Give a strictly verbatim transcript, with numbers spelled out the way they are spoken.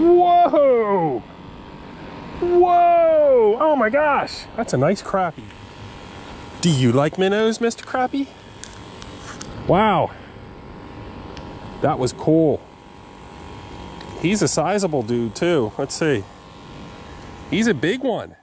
Whoa! Whoa! Oh my gosh, that's a nice crappie. Do you like minnows, Mister Crappie? Wow. That was cool. He's a sizable dude too. Let's see. He's a big one.